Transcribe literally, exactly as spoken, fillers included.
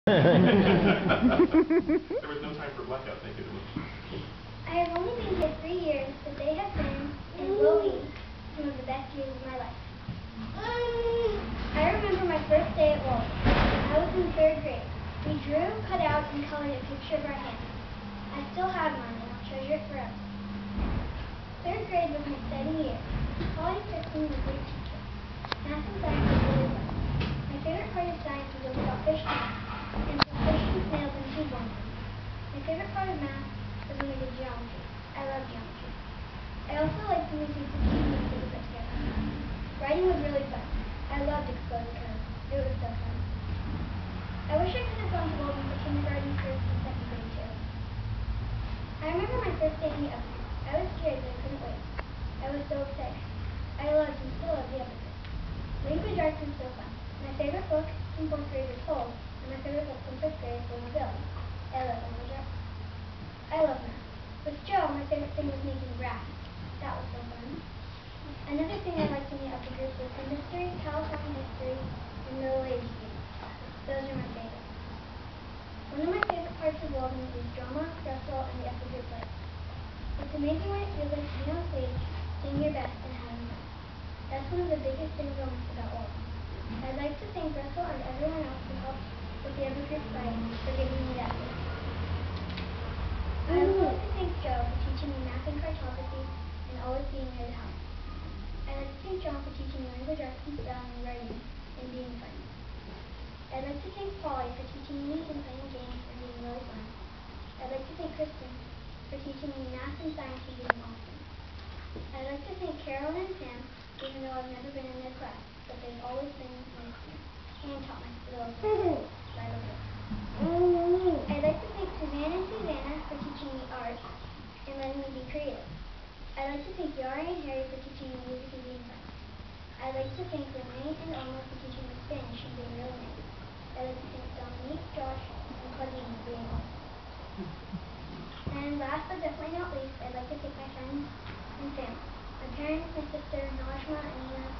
There was no time for blackout, thank you. I have only been here three years, but they have been, and will be, some of the best years of my life. I remember my first day at Walden. I was in third grade. We drew, cut out, and colored a picture of our hands. I still have mine, and I'll treasure it forever. Third grade was an exciting year. Polly Kristen was a great teacher. Math and science was really fun. My favorite part of science was learning about fish tanks, and from fish and snails and tube worms. My favorite part of math was when we did geometry. I love geometry. I also liked when we did the teamwork that we put together. Writing was really fun. I loved exploding curves. It was so fun. I wish I could have gone to Walden for kindergarten, first, and second grade too. I remember my first day in the upper group. I was scared, but I couldn't wait. I was so excited. I loved and still love the upper group. Language arts was so fun. My favorite book from fourth grade was Told, and my favorite book from fifth grade was Mobility. I love language arts. I love math. With Joe, my favorite thing was making graphs. That was so fun. Another thing I liked in the upper group was the mystery, California history, and Middle Age games. Those are my favorites. One of my favorite parts of Walden is drama, wrestle, and the upper group life. It's amazing what it feels like to be on stage, doing your best, and having fun. That's one of the biggest things I miss about Walden. I'd like to thank Russell and everyone else who helped with the upper group life for giving me that feeling. I would like to thank Joe for teaching me math and cartography and always being there to help. I'd like to thank John for teaching me language arts and spelling and writing and being funny. I'd like to thank Polly for teaching me and playing games and being really fun. I'd like to thank Kristen for teaching me math and science and being awesome. I'd like to thank Carolyn and Sam, even though I've never been in their class, but they've always been nice to me and taught my little girls right over. I'd like to thank Suzanne and Susanna for teaching me art and letting me be creative. I'd like to thank Yari and Harry for teaching me music and being fun. I'd like to thank Renee and Omar for teaching me Spanish and being really nice. I'd like to thank Dominique, Josh, and Claudine for being awesome. And last but definitely not least, I'd like to thank my friends and family. My parents, my sister, Najma, and Nina,